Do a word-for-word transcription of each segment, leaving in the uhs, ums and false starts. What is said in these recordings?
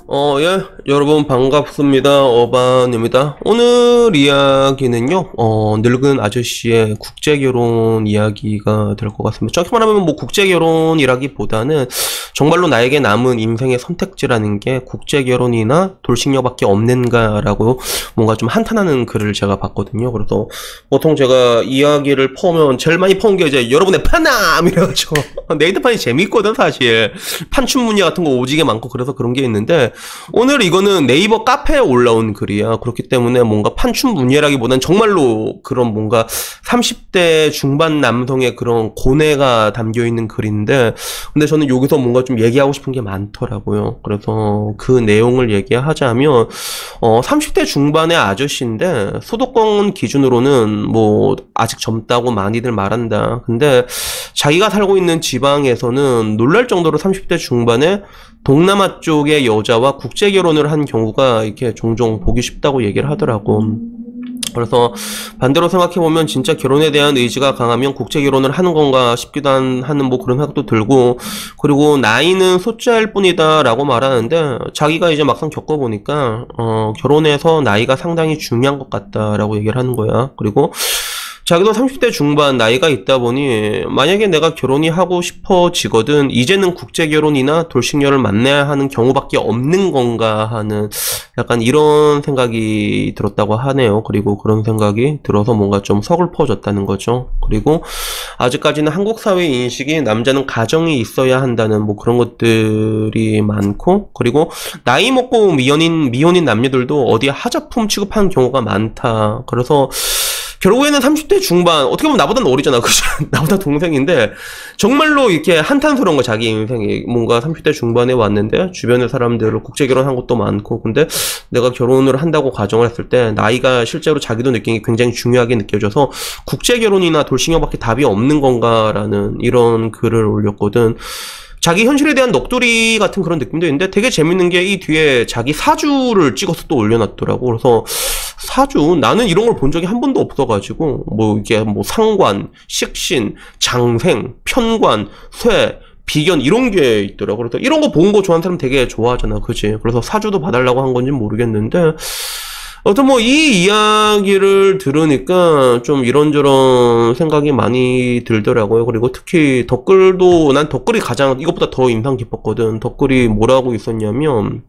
어, 예, 여러분 반갑습니다. 어반입니다. 오늘 이야기는요, 어, 늙은 아저씨의 국제결혼 이야기가 될 것 같습니다. 정확히 말하면 뭐 국제결혼이라기보다는 정말로 나에게 남은 인생의 선택지라는 게 국제결혼이나 돌싱녀밖에 없는가라고 뭔가 좀 한탄하는 글을 제가 봤거든요. 그래서 보통 제가 이야기를 퍼오면 제일 많이 퍼온 게 이제 여러분의 판남이래가지고 네이트판이 재밌거든, 사실. 판춘문예 같은 거 오지게 많고 그래서 그런 게 있는데, 오늘 이거는 네이버 카페에 올라온 글이야. 그렇기 때문에 뭔가 판춘문예라기보다는 정말로 그런 뭔가 삼십 대 중반 남성의 그런 고뇌가 담겨있는 글인데, 근데 저는 여기서 뭔가 좀 얘기하고 싶은 게 많더라고요. 그래서 그 내용을 얘기하자면, 어, 삼십 대 중반의 아저씨인데 수도권 기준으로는 뭐 아직 젊다고 많이들 말한다. 근데 자기가 살고 있는 지방에서는 놀랄 정도로 삼십 대 중반에 동남아 쪽의 여자와 국제결혼을 한 경우가 이렇게 종종 보기 쉽다고 얘기를 하더라고. 그래서 반대로 생각해보면 진짜 결혼에 대한 의지가 강하면 국제결혼을 하는 건가 싶기도 한, 하는 뭐 그런 생각도 들고, 그리고 나이는 숫자일 뿐이다 라고 말하는데, 자기가 이제 막상 겪어보니까 어, 결혼에서 나이가 상당히 중요한 것 같다라고 얘기를 하는 거야. 그리고 자기도 삼십 대 중반 나이가 있다 보니 만약에 내가 결혼이 하고 싶어지거든 이제는 국제결혼이나 돌싱녀를 만나야 하는 경우밖에 없는 건가 하는 약간 이런 생각이 들었다고 하네요. 그리고 그런 생각이 들어서 뭔가 좀 서글퍼졌다는 거죠. 그리고 아직까지는 한국 사회 인식이 남자는 가정이 있어야 한다는 뭐 그런 것들이 많고, 그리고 나이 먹고 미혼인 미혼인 남녀들도 어디 하자품 취급하는 경우가 많다. 그래서 결국에는 삼십 대 중반, 어떻게 보면 나보다는 어리잖아. 그죠? 나보다 동생인데, 정말로 이렇게 한탄스러운 거, 자기 인생이. 뭔가 삼십 대 중반에 왔는데, 주변의 사람들을 국제결혼한 것도 많고, 근데 내가 결혼을 한다고 가정을 했을 때, 나이가 실제로 자기도 느끼는 게 굉장히 중요하게 느껴져서, 국제결혼이나 돌싱녀밖에 답이 없는 건가라는 이런 글을 올렸거든. 자기 현실에 대한 넋두리 같은 그런 느낌도 있는데, 되게 재밌는 게 이 뒤에 자기 사주를 찍어서 또 올려놨더라고. 그래서 사주, 나는 이런 걸 본 적이 한 번도 없어가지고, 뭐 이게 뭐 상관, 식신, 장생, 편관, 쇠, 비견 이런 게 있더라고. 그래서 이런 거 본 거 좋아하는 사람 되게 좋아하잖아, 그치? 그래서 사주도 봐달라고 한 건지 모르겠는데, 어떤 뭐 이 이야기를 들으니까 좀 이런저런 생각이 많이 들더라고요. 그리고 특히 댓글도, 난 댓글이 가장 이것보다 더 인상 깊었거든. 댓글이 뭐라고 있었냐면,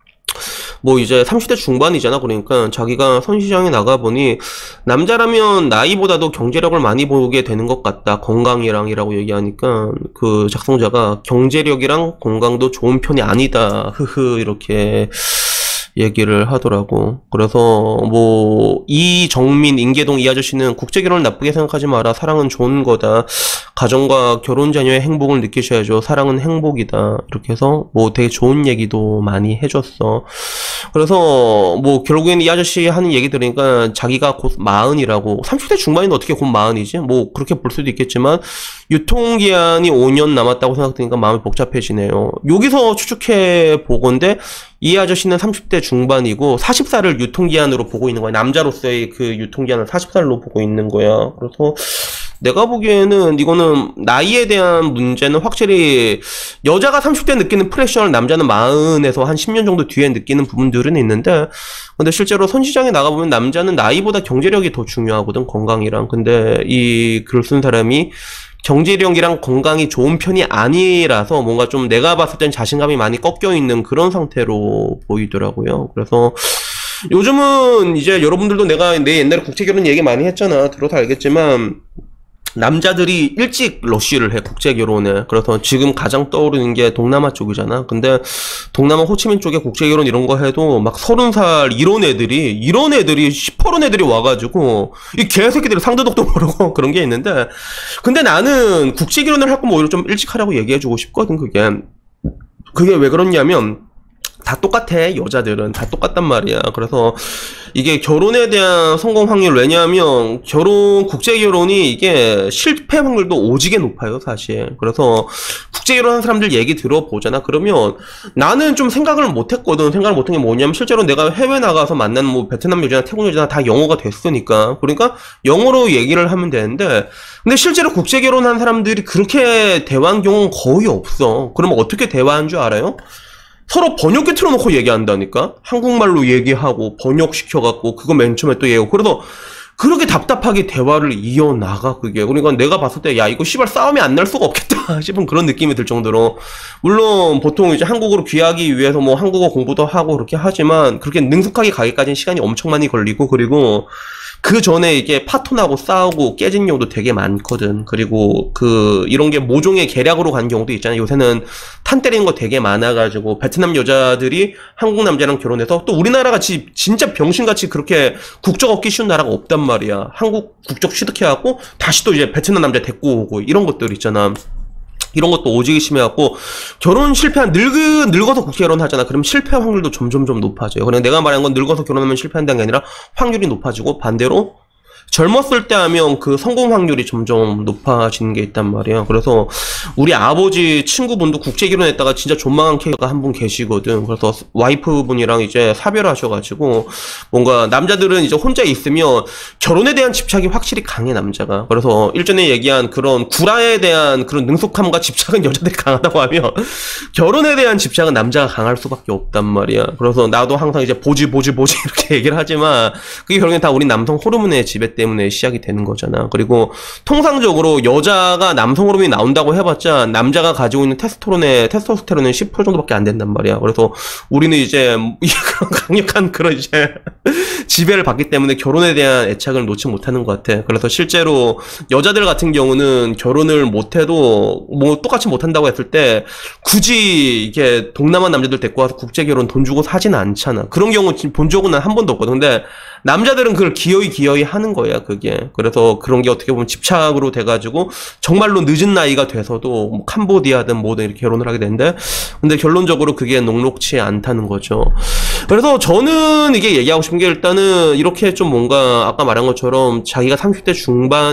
뭐 이제 삼십 대 중반이잖아. 그러니까 자기가 선시장에 나가보니 남자라면 나이보다도 경제력을 많이 보게 되는 것 같다, 건강이랑이라고 얘기하니까 그 작성자가 경제력이랑 건강도 좋은 편이 아니다, 흐흐, 이렇게 얘기를 하더라고. 그래서 뭐 이정민, 인계동 이 아저씨는 국제결혼을 나쁘게 생각하지 마라, 사랑은 좋은 거다, 가정과 결혼 자녀의 행복을 느끼셔야죠, 사랑은 행복이다, 이렇게 해서 뭐 되게 좋은 얘기도 많이 해줬어. 그래서 뭐 결국엔 이 아저씨 하는 얘기 들으니까 자기가 곧 마흔이라고, 삼십 대 중반인데 어떻게 곧 마흔이지? 뭐 그렇게 볼 수도 있겠지만 유통기한이 오 년 남았다고 생각되니까 마음이 복잡해지네요. 여기서 추측해 보건데 이 아저씨는 삼십 대 중반이고 사십 살을 유통기한으로 보고 있는 거야. 남자로서의 그 유통기한을 사십 살로 보고 있는 거야. 그래서 내가 보기에는 이거는 나이에 대한 문제는 확실히 여자가 삼십 대 느끼는 프레셔를 남자는 마흔에서 한 십 년 정도 뒤에 느끼는 부분들은 있는데, 근데 실제로 선시장에 나가보면 남자는 나이보다 경제력이 더 중요하거든, 건강이랑. 근데 이 글 쓴 사람이 경제력이랑 건강이 좋은 편이 아니라서 뭔가 좀 내가 봤을 땐 자신감이 많이 꺾여 있는 그런 상태로 보이더라고요. 그래서 요즘은 이제 여러분들도, 내가 내 옛날에 국제결혼 얘기 많이 했잖아. 들어서 알겠지만 남자들이 일찍 러쉬를 해, 국제결혼에. 그래서 지금 가장 떠오르는 게 동남아 쪽이잖아. 근데 동남아 호치민 쪽에 국제결혼 이런 거 해도 막 서른 살 이런 애들이, 이런 애들이, 시퍼런 애들이 와가지고 이 개새끼들이 상대독도 모르고 그런 게 있는데, 근데 나는 국제결혼을 할 거면 오히려 좀 일찍 하라고 얘기해주고 싶거든. 그게 그게 왜 그렇냐면 다 똑같아, 여자들은 다 똑같단 말이야. 그래서 이게 결혼에 대한 성공 확률, 왜냐하면 결혼, 국제결혼이 이게 실패 확률도 오지게 높아요, 사실. 그래서 국제결혼 한 사람들 얘기 들어보잖아. 그러면 나는 좀 생각을 못했거든. 생각을 못한 게 뭐냐면, 실제로 내가 해외 나가서 만난 뭐 베트남 여자나 태국 여자나 다 영어가 됐으니까, 그러니까 영어로 얘기를 하면 되는데, 근데 실제로 국제결혼 한 사람들이 그렇게 대화한 경우는 거의 없어. 그러면 어떻게 대화한 줄 알아요? 서로 번역기 틀어놓고 얘기한다니까? 한국말로 얘기하고 번역시켜갖고 그거 맨 처음에 또 얘기하고 그래서 그렇게 답답하게 대화를 이어나가 그게. 그러니까 내가 봤을 때 야 이거 씨발 싸움이 안 날 수가 없겠다 싶은 그런 느낌이 들 정도로, 물론 보통 이제 한국으로 귀하기 위해서 뭐 한국어 공부도 하고 그렇게 하지만 그렇게 능숙하게 가기까지는 시간이 엄청 많이 걸리고, 그리고 그 전에 이게 파토나고 싸우고 깨진 경우도 되게 많거든. 그리고 그 이런 게 모종의 계략으로 간 경우도 있잖아. 요새는 탄 때리는 거 되게 많아가지고 베트남 여자들이 한국 남자랑 결혼해서, 또 우리나라같이 진짜 병신같이 그렇게 국적 얻기 쉬운 나라가 없단 말이야. 한국 국적 취득해갖고 다시 또 이제 베트남 남자 데리고 오고 이런 것들 있잖아. 이런 것도 오지게 심해갖고 결혼 실패한 늙은 늙어서 국제 결혼하잖아. 그럼 실패 확률도 점점점 높아져요. 그냥 내가 말한 건 늙어서 결혼하면 실패한다는 게 아니라 확률이 높아지고, 반대로 젊었을 때 하면 그 성공 확률이 점점 높아지는 게 있단 말이야. 그래서 우리 아버지 친구분도 국제 결혼했다가 진짜 존망한 케이스가 한 분 계시거든. 그래서 와이프분이랑 이제 사별하셔가지고, 뭔가 남자들은 이제 혼자 있으면 결혼에 대한 집착이 확실히 강해, 남자가. 그래서 일전에 얘기한 그런 구라에 대한 그런 능숙함과 집착은 여자들이 강하다고 하면 결혼에 대한 집착은 남자가 강할 수밖에 없단 말이야. 그래서 나도 항상 이제 보지 보지 보지 이렇게 얘기를 하지만 그게 결국엔 다 우리 남성 호르몬의 지배 때문에 시작이 되는 거잖아. 그리고 통상적으로 여자가 남성 호르몬이 나온다고 해봤자 남자가 가지고 있는 테스토론의 테스토스테론은 십 퍼센트 정도밖에 안 된단 말이야. 그래서 우리는 이제 그런 강력한 그런 이제 지배를 받기 때문에 결혼에 대한 애착을 놓지 못하는 것 같아. 그래서 실제로 여자들 같은 경우는 결혼을 못해도 뭐 똑같이 못한다고 했을 때 굳이 이게 동남아 남자들 데리고 와서 국제 결혼 돈 주고 사지는 않잖아. 그런 경우 본 적은 난 한 번도 없거든. 근데 남자들은 그걸 기어이 기어이 하는 거야, 그게. 그래서 그런 게 어떻게 보면 집착으로 돼가지고 정말로 늦은 나이가 돼서도 뭐 캄보디아든 뭐든 이렇게 결혼을 하게 되는데, 근데 결론적으로 그게 녹록치 않다는 거죠. 그래서 저는 이게 얘기하고 싶은 게, 일단은 이렇게 좀 뭔가 아까 말한 것처럼 자기가 삼십 대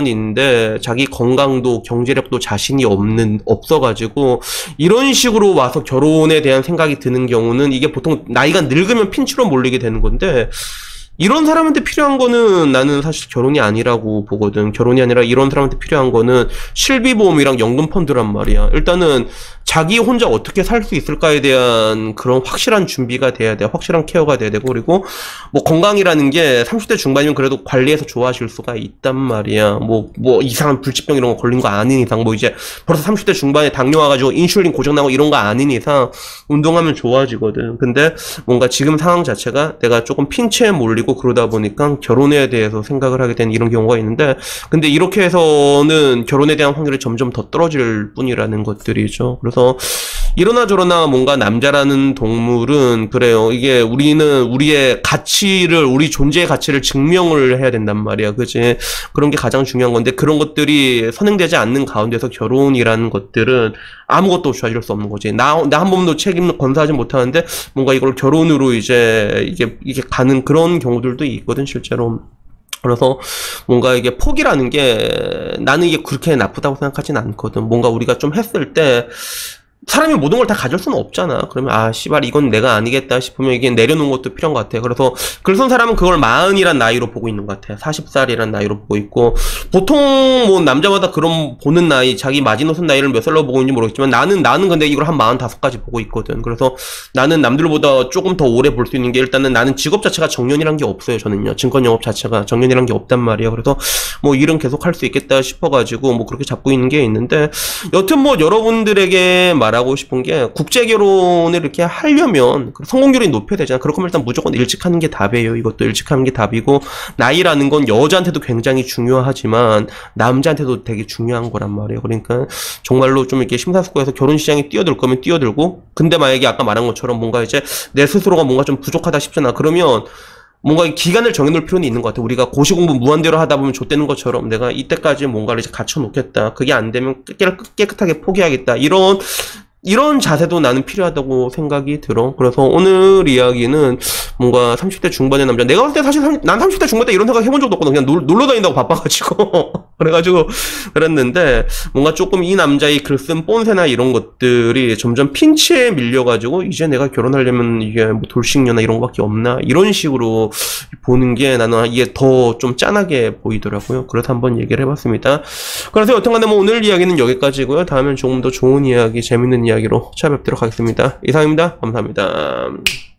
중반인데 자기 건강도 경제력도 자신이 없는 없어가지고 이런 식으로 와서 결혼에 대한 생각이 드는 경우는, 이게 보통 나이가 늙으면 핀치로 몰리게 되는 건데, 이런 사람한테 필요한 거는 나는 사실 결혼이 아니라고 보거든. 결혼이 아니라 이런 사람한테 필요한 거는 실비보험이랑 연금펀드란 말이야. 일단은 자기 혼자 어떻게 살 수 있을까에 대한 그런 확실한 준비가 돼야 돼. 확실한 케어가 돼야 되고, 그리고 뭐 건강이라는 게 삼십 대 중반이면 그래도 관리해서 좋아하실 수가 있단 말이야. 뭐, 뭐 이상한 불치병 이런 거 걸린 거 아닌 이상, 뭐 이제 벌써 삼십 대 중반에 당뇨 와가지고 인슐린 고장나고 이런 거 아닌 이상 운동하면 좋아지거든. 근데 뭔가 지금 상황 자체가 내가 조금 핀치에 몰리고 그러다 보니까 결혼에 대해서 생각을 하게 된 이런 경우가 있는데, 근데 이렇게 해서는 결혼에 대한 확률이 점점 더 떨어질 뿐이라는 것들이죠. 그래서 이러나 저러나 뭔가 남자라는 동물은 그래요. 이게 우리는 우리의 가치를, 우리 존재의 가치를 증명을 해야 된단 말이야. 그치? 그런 게 가장 중요한 건데, 그런 것들이 선행되지 않는 가운데서 결혼이라는 것들은 아무것도 좋아질 수 없는 거지. 나, 나 한 번도 책임 건사하지 못하는데 뭔가 이걸 결혼으로 이제 이게, 이게 가는 그런 경우들도 있거든, 실제로. 그래서 뭔가 이게 포기라는 게 나는 이게 그렇게 나쁘다고 생각하진 않거든. 뭔가 우리가 좀 했을 때 사람이 모든 걸 다 가질 수는 없잖아. 그러면 아 씨발 이건 내가 아니겠다 싶으면 이게 내려놓은 것도 필요한 것 같아. 그래서 글쓴 사람은 그걸 마흔이란 나이로 보고 있는 것 같아. 마흔 살이란 나이로 보고 있고, 보통 뭐 남자마다 그런 보는 나이, 자기 마지노선 나이를 몇 살로 보고 있는지 모르겠지만 나는 나는 근데 이걸 한 마흔다섯까지 보고 있거든. 그래서 나는 남들보다 조금 더 오래 볼 수 있는 게, 일단은 나는 직업 자체가 정년이란 게 없어요. 저는요, 증권 영업 자체가 정년이란 게 없단 말이에요. 그래서 뭐 일은 계속 할 수 있겠다 싶어가지고 뭐 그렇게 잡고 있는 게 있는데, 여튼 뭐 여러분들에게 말하고 싶은 게, 국제 결혼을 이렇게 하려면 성공률이 높여야 되잖아. 그렇다면 일단 무조건 일찍 하는 게 답이에요. 이것도 일찍 하는 게 답이고, 나이라는 건 여자한테도 굉장히 중요하지만 남자한테도 되게 중요한 거란 말이에요. 그러니까 정말로 좀 이렇게 심사숙고해서 결혼 시장에 뛰어들 거면 뛰어들고, 근데 만약에 아까 말한 것처럼 뭔가 이제 내 스스로가 뭔가 좀 부족하다 싶잖아. 그러면 뭔가 기간을 정해놓을 필요는 있는 것 같아. 우리가 고시공부 무한대로 하다 보면 좆되는 것처럼 내가 이때까지 뭔가를 이제 갖춰놓겠다. 그게 안 되면 깨끗하게 포기하겠다. 이런 이런 자세도 나는 필요하다고 생각이 들어. 그래서 오늘 이야기는 뭔가 삼십 대 중반의 남자, 내가 봤을 때 사실 난 삼십 대 중반 때 이런 생각 해본 적도 없거든. 그냥 놀, 놀러 다닌다고 바빠가지고 그래가지고 그랬는데, 뭔가 조금 이 남자의 글쓴 뽐새나 이런 것들이 점점 핀치에 밀려가지고 이제 내가 결혼하려면 이게 뭐 돌싱녀나 이런 거밖에 없나, 이런 식으로 보는 게 나는 이게 더 좀 짠하게 보이더라고요. 그래서 한번 얘기를 해봤습니다. 그래서 여튼간에 뭐 오늘 이야기는 여기까지고요. 다음엔 조금 더 좋은 이야기, 재밌는 이야기 이야기로 찾아뵙도록 하겠습니다. 이상입니다. 감사합니다.